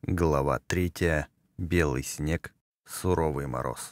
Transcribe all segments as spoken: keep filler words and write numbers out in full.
Глава третья. Белый снег, суровый мороз.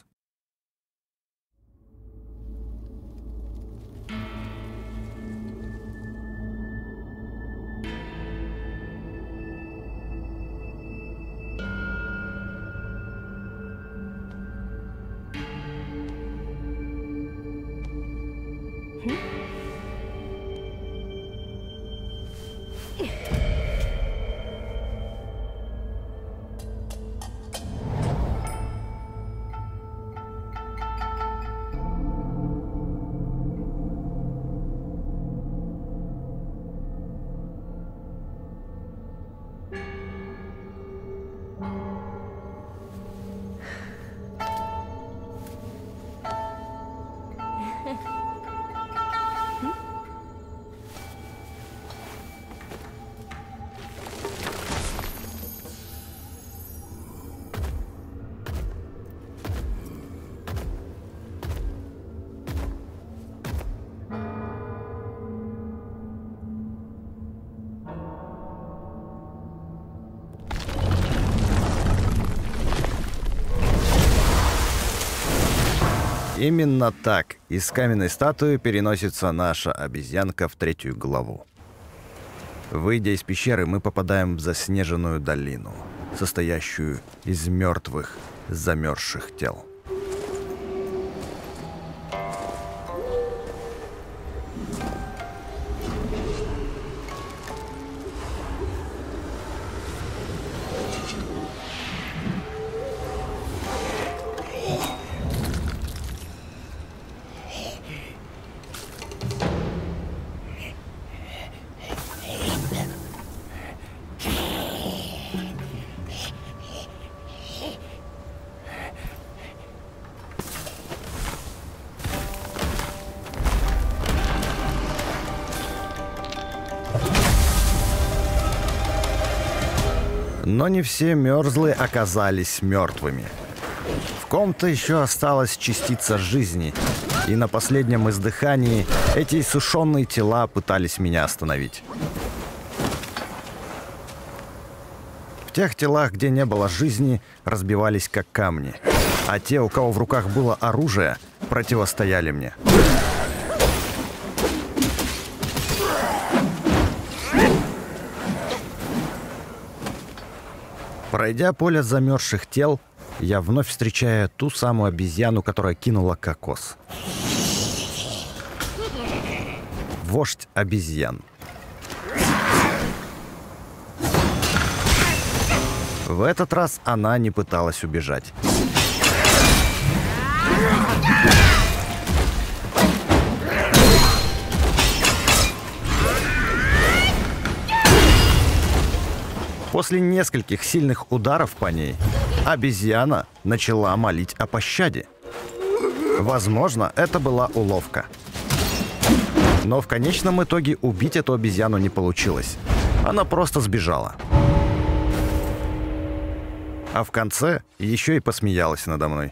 Именно так из каменной статуи переносится наша обезьянка в третью главу. Выйдя из пещеры, мы попадаем в заснеженную долину, состоящую из мертвых, замерзших тел. Но не все мерзлые оказались мертвыми. В ком-то еще осталась частица жизни, и на последнем издыхании эти иссушенные тела пытались меня остановить. В тех телах, где не было жизни, разбивались как камни, а те, у кого в руках было оружие, противостояли мне. Пройдя поле замерзших тел, я вновь встречаю ту самую обезьяну, которая кинула кокос. Вождь обезьян. В этот раз она не пыталась убежать. После нескольких сильных ударов по ней, обезьяна начала молить о пощаде. Возможно, это была уловка. Но в конечном итоге убить эту обезьяну не получилось. Она просто сбежала. А в конце еще и посмеялась надо мной.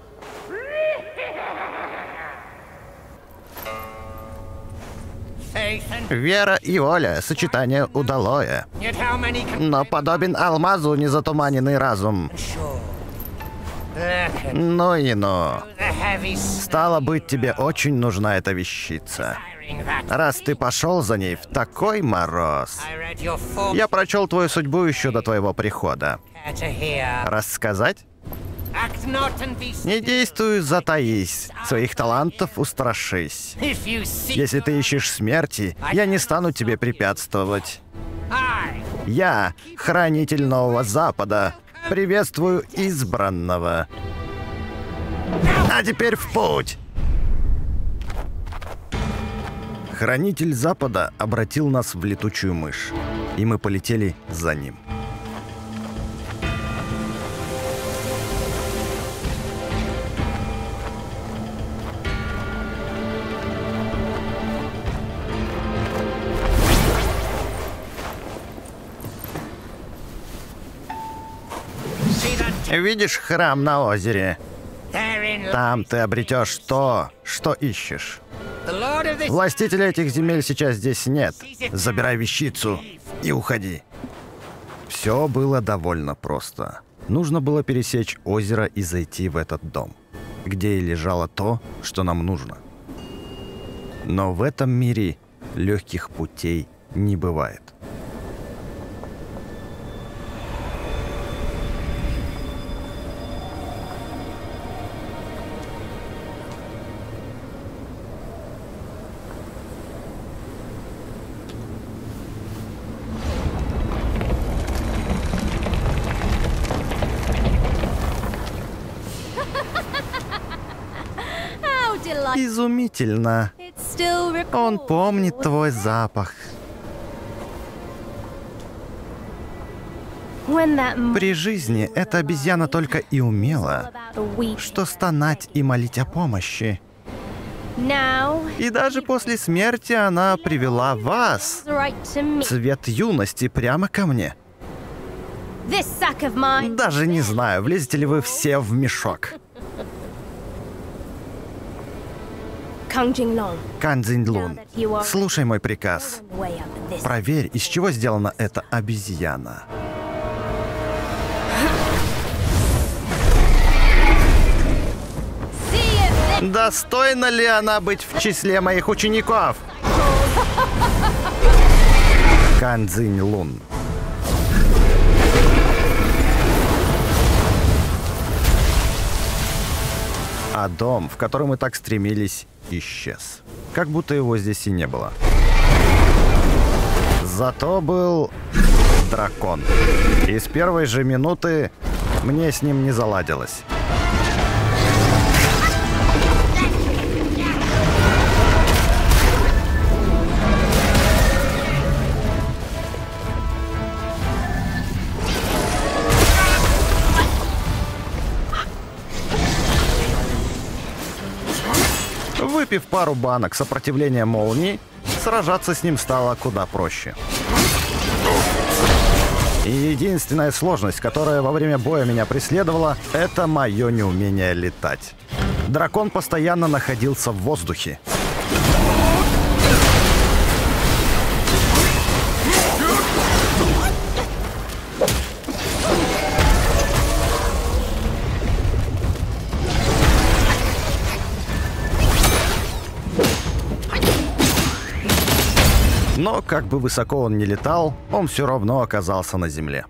Вера и воля — сочетание удалое. Но подобен алмазу незатуманенный разум. Ну и ну. Стало быть, тебе очень нужна эта вещица. Раз ты пошел за ней в такой мороз. Я прочел твою судьбу еще до твоего прихода. Рассказать? Не действуй, затаись, своих талантов устрашись. Если ты ищешь смерти, я не стану тебе препятствовать. Я, хранитель Нового Запада, приветствую избранного. А теперь в путь! Хранитель Запада обратил нас в летучую мышь, и мы полетели за ним. Видишь храм на озере? Там ты обретешь то, что ищешь. Властителя этих земель сейчас здесь нет. Забирай вещицу и уходи. Все было довольно просто. Нужно было пересечь озеро и зайти в этот дом, где и лежало то, что нам нужно. Но в этом мире легких путей не бывает. Изумительно. Он помнит твой запах. При жизни эта обезьяна только и умела, что стонать и молить о помощи. И даже после смерти она привела вас, цвет юности, прямо ко мне. Даже не знаю, влезете ли вы все в мешок. Кан Цзиньлун, слушай мой приказ. Проверь, из чего сделана эта обезьяна. Достойна ли она быть в числе моих учеников? Кан Цзиньлун. А дом, в который мы так стремились, исчез. Как будто его здесь и не было. Зато был дракон. И с первой же минуты мне с ним не заладилось. Выпив пару банок сопротивления молнии, сражаться с ним стало куда проще. И единственная сложность, которая во время боя меня преследовала, это мое неумение летать. Дракон постоянно находился в воздухе. Но как бы высоко он ни летал, он все равно оказался на земле.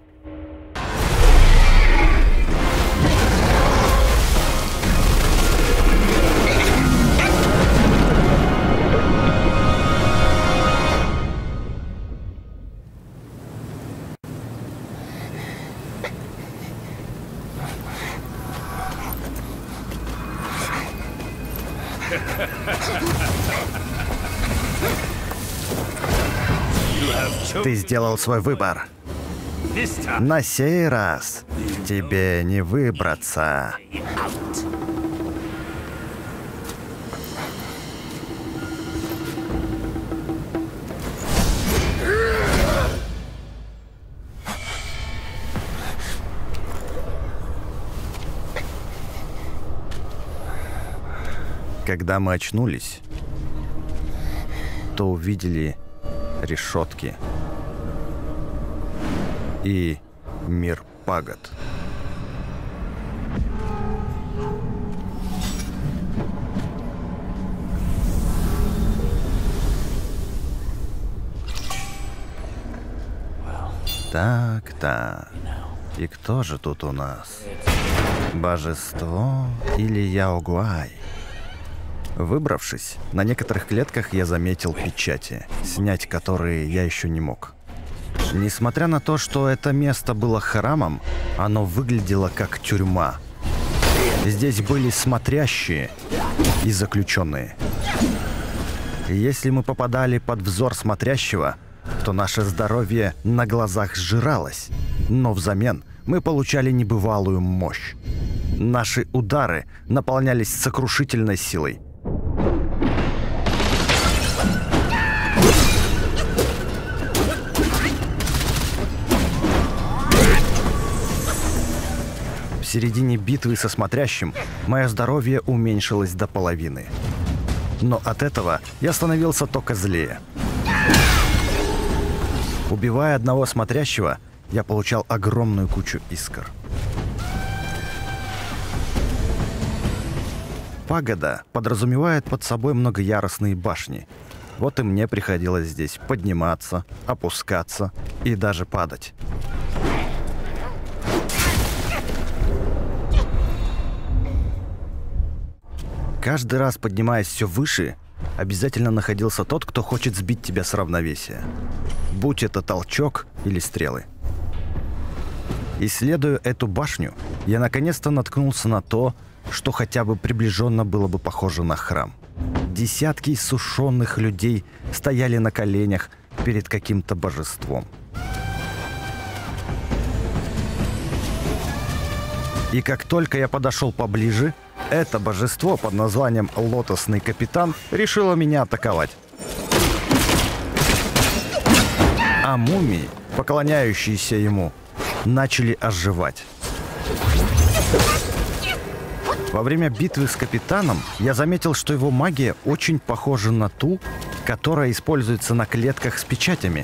Ты сделал свой выбор. На сей раз тебе не выбраться. Когда мы очнулись, то увидели решетки и мир пагод. Так-так. И кто же тут у нас? Божество или Яогуай? Выбравшись, на некоторых клетках я заметил печати, снять которые я еще не мог. Несмотря на то, что это место было храмом, оно выглядело как тюрьма. Здесь были смотрящие и заключенные. Если мы попадали под взор смотрящего, то наше здоровье на глазах сжиралось, но взамен мы получали небывалую мощь. Наши удары наполнялись сокрушительной силой. В середине битвы со смотрящим мое здоровье уменьшилось до половины. Но от этого я становился только злее. Убивая одного смотрящего, я получал огромную кучу искр. Пагода подразумевает под собой многоярусные башни. Вот и мне приходилось здесь подниматься, опускаться и даже падать. Каждый раз, поднимаясь все выше, обязательно находился тот, кто хочет сбить тебя с равновесия. Будь это толчок или стрелы. Исследуя эту башню, я наконец-то наткнулся на то, что хотя бы приближенно было бы похоже на храм. Десятки иссушенных людей стояли на коленях перед каким-то божеством. И как только я подошел поближе, это божество под названием Лотосный Капитан решило меня атаковать. А мумии, поклоняющиеся ему, начали оживать. Во время битвы с Капитаном я заметил, что его магия очень похожа на ту, которая используется на клетках с печатями.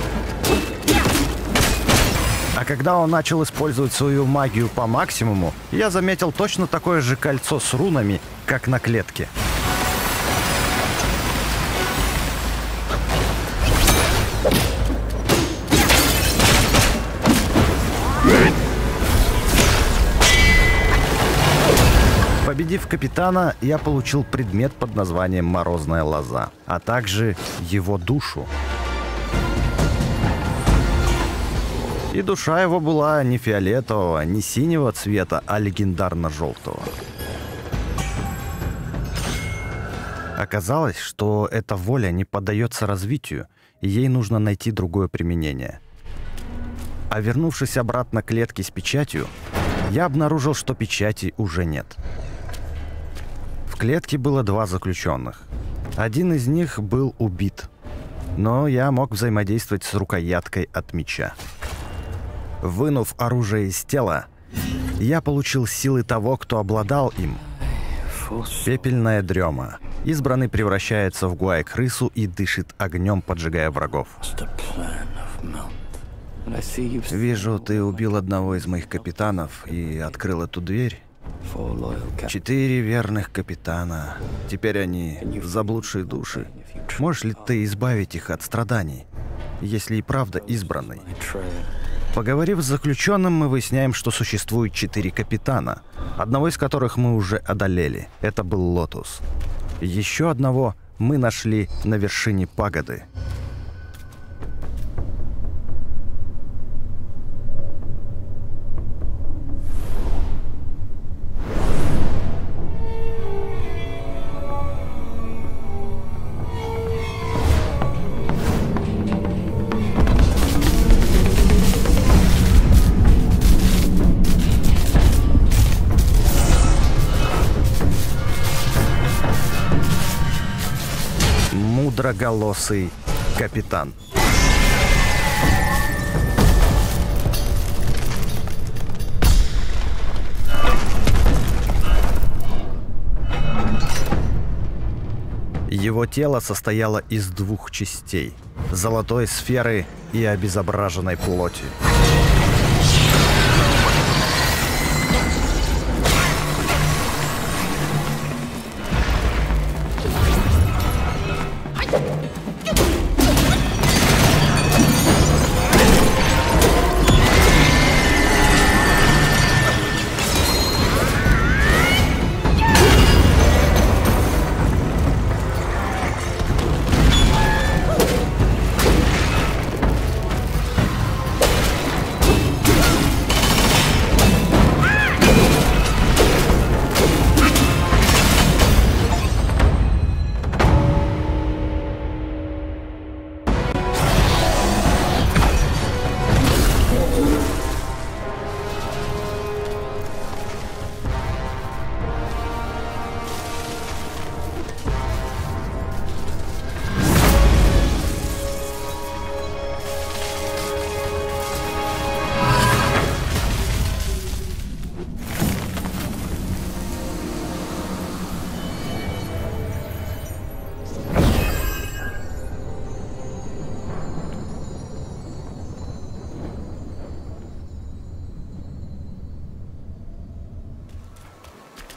А когда он начал использовать свою магию по максимуму, я заметил точно такое же кольцо с рунами, как на клетке. Победив Капитана, я получил предмет под названием «Морозная лоза», а также его душу. И душа его была не фиолетового, не синего цвета, а легендарно-желтого. Оказалось, что эта воля не поддается развитию, и ей нужно найти другое применение. А вернувшись обратно к клетке с печатью, я обнаружил, что печати уже нет. В клетке было два заключенных. Один из них был убит, но я мог взаимодействовать с рукояткой от меча. Вынув оружие из тела, я получил силы того, кто обладал им. Пепельная дрема. Избранный превращается в гуай-крысу и дышит огнем, поджигая врагов. Вижу, ты убил одного из моих капитанов и открыл эту дверь. Четыре верных капитана. Теперь они заблудшие души. Можешь ли ты избавить их от страданий, если и правда избранный? Поговорив с заключенным, мы выясняем, что существует четыре капитана, одного из которых мы уже одолели. Это был Лотус. Еще одного мы нашли на вершине пагоды. Мудроголосый капитан. Его тело состояло из двух частей – золотой сферы и обезображенной плоти.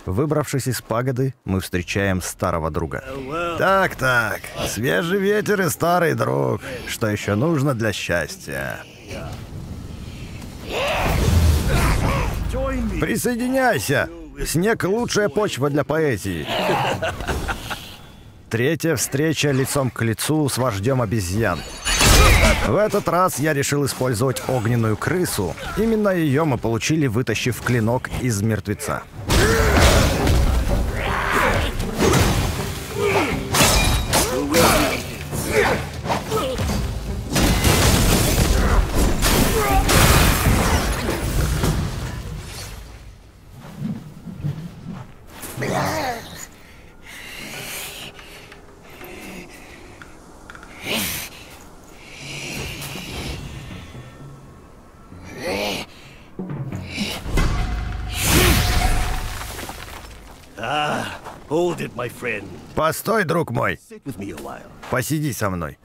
Выбравшись из пагоды, мы встречаем старого друга. Так-так, свежий ветер и старый друг. Что еще нужно для счастья? Присоединяйся! Снег — лучшая почва для поэзии. Третья встреча лицом к лицу с вождем обезьян. В этот раз я решил использовать огненную крысу. Именно ее мы получили, вытащив клинок из мертвеца. Hold it, my friend. Постой, друг мой. Sit with me a while. Посиди со мной.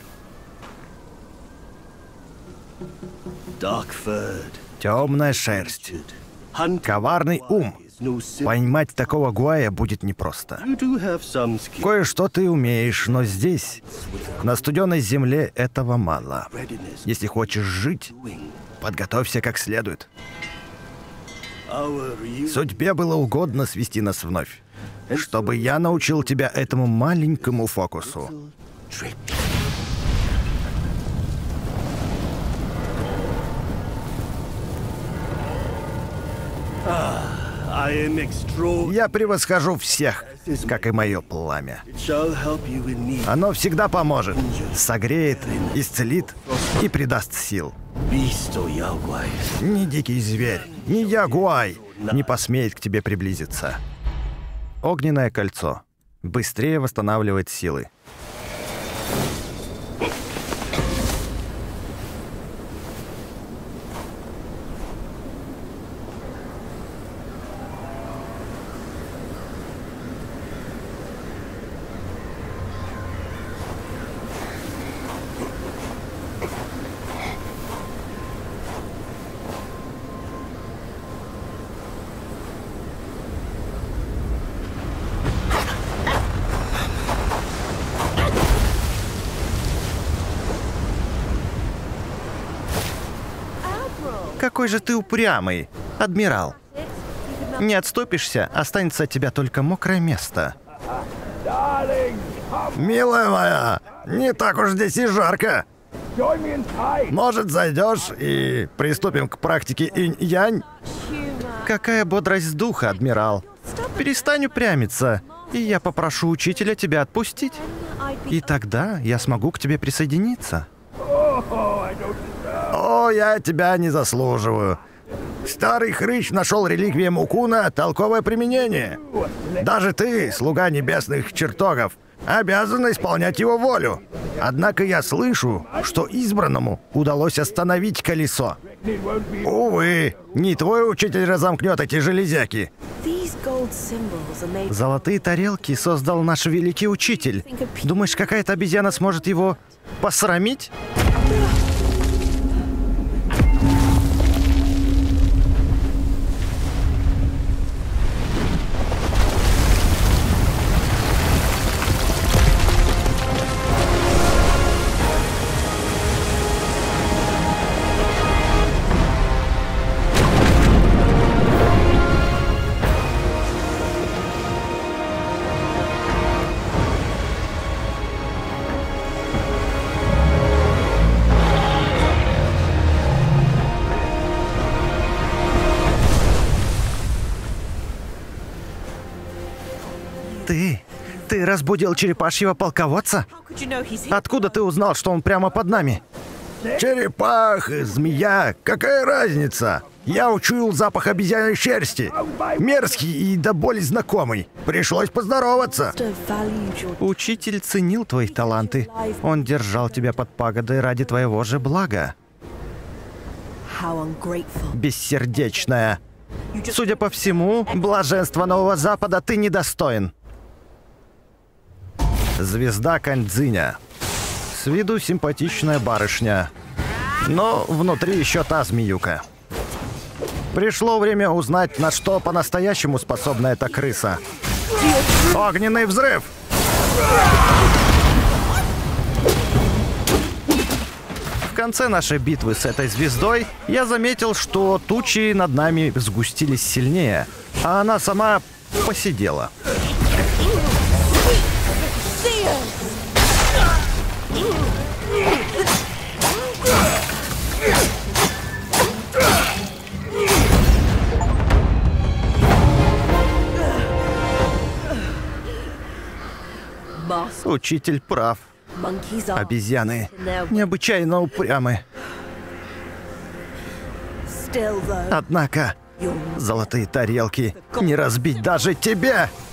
Dark-furred, Темная шерсть. hunting Коварный ум. is no sin. Поймать такого гуая будет непросто. You do have some skill. Кое-что ты умеешь, но здесь, на студеной земле, этого мало. Readiness Если хочешь жить, doing. подготовься как следует. Our real Судьбе было угодно свести нас вновь, чтобы я научил тебя этому маленькому фокусу. trick. Ah, I am extraordinary. Я превосхожу всех, как и мое пламя. It shall help you in need. Оно всегда поможет, согреет, исцелит и придаст сил. Beast or Yaguai. Ни дикий зверь, ни ягуай не посмеет к тебе приблизиться. Огненное кольцо. Быстрее восстанавливает силы. Какой же ты упрямый, адмирал. Не отступишься, останется от тебя только мокрое место. Милая моя, не так уж здесь и жарко. Может, зайдешь и приступим к практике инь-янь? Какая бодрость духа, адмирал. Перестань упрямиться, и я попрошу учителя тебя отпустить. И тогда я смогу к тебе присоединиться. О, я тебя не заслуживаю. Старый хрыч нашел реликвии Мукуна толковое применение. Даже ты, слуга небесных чертогов, обязан исполнять его волю. Однако я слышу, что избранному удалось остановить колесо. Увы, не твой учитель разомкнет эти железяки. Золотые тарелки создал наш великий учитель. Думаешь, какая-то обезьяна сможет его посрамить? Ты? Ты разбудил черепашьего полководца? Откуда ты узнал, что он прямо под нами? Черепаха, змея, какая разница? Я учуял запах обезьяной шерсти. Мерзкий и до боли знакомый. Пришлось поздороваться. Учитель ценил твои таланты. Он держал тебя под пагодой ради твоего же блага. Бессердечная. Судя по всему, блаженства Нового Запада ты недостоин. Звезда Каньцзиня. С виду симпатичная барышня. Но внутри еще та змеюка. Пришло время узнать, на что по-настоящему способна эта крыса. Огненный взрыв! В конце нашей битвы с этой звездой я заметил, что тучи над нами сгустились сильнее, а она сама посидела. Учитель прав. Обезьяны необычайно упрямы. Однако, золотые тарелки не разбить даже тебе!